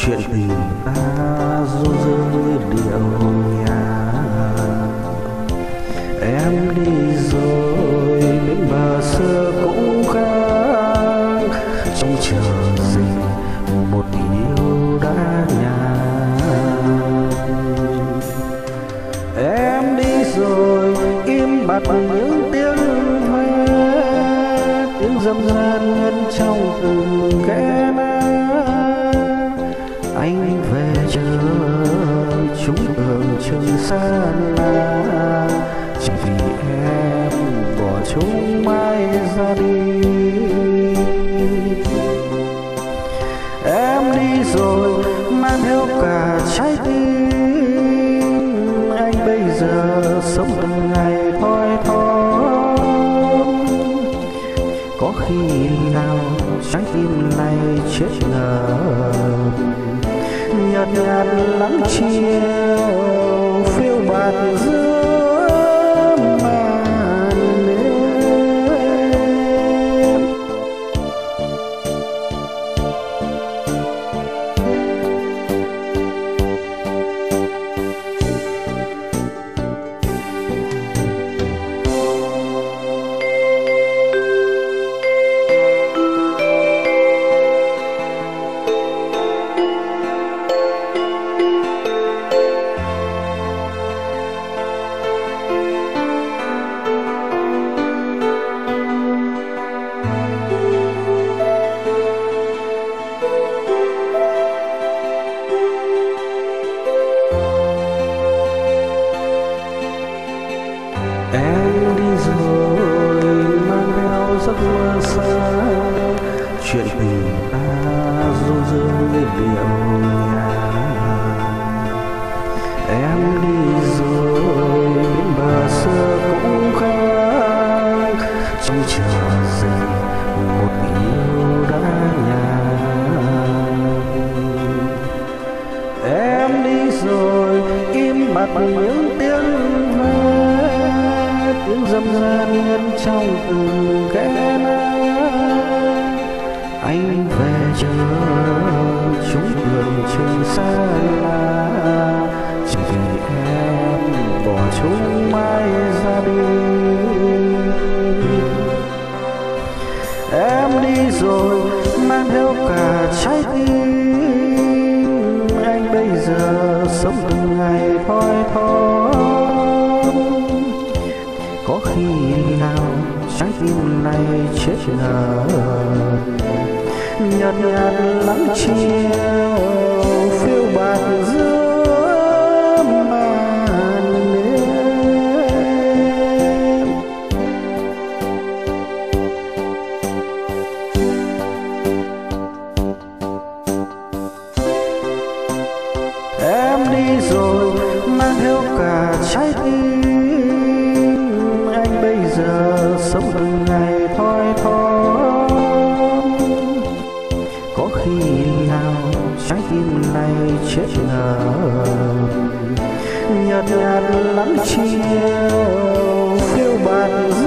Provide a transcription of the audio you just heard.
chuyện tình ta ru rơi điệu nhạc. Em đi rồi bên bờ xưa cũng khác, trong chờ gì một yêu đã nhạt. Em đi rồi im bặt những tiếng ve, tiếng dâm gian ngân trong từng kẽ lá. Anh về chờ chúng đường trường xa lạ, chỉ vì em bỏ chúng mãi ra đi. Em đi rồi mang theo cả trái tim, anh bây giờ sống từng ngày thoi thóp. Có khi nào trái tim này chết ngợp, nhợt nhạt lắng chiều phiêu bạt giữa màn đêm. Em đi rồi mang theo giấc mơ xa, chuyện tình ta ru rơi điệu nhạc. Em đi rồi bên bờ xưa cũng khác, trong chờ gì một yêu đã nhạt. Em đi rồi im bặt những tiếng ve, tiếng dâm gian ngân trong từng kẽ lá. Anh về chờ chúng đường trường xa lạ, chỉ vì em bỏ chúng mãi ra đi. Em đi rồi mang theo cả trái tim, anh bây giờ sống từng ngày thoi thóp. Có khi nào trái tim này chết ngợp, nhợt nhạt lắng chiều phiêu bạt giữa màn đêm. Em đi rồi mang theo cả trái tim, anh bây giờ sống từng ngày thoi thóp. Có khi nào trái tim này chết ngợp, nhợt nhạt lắng chiều phiêu bạt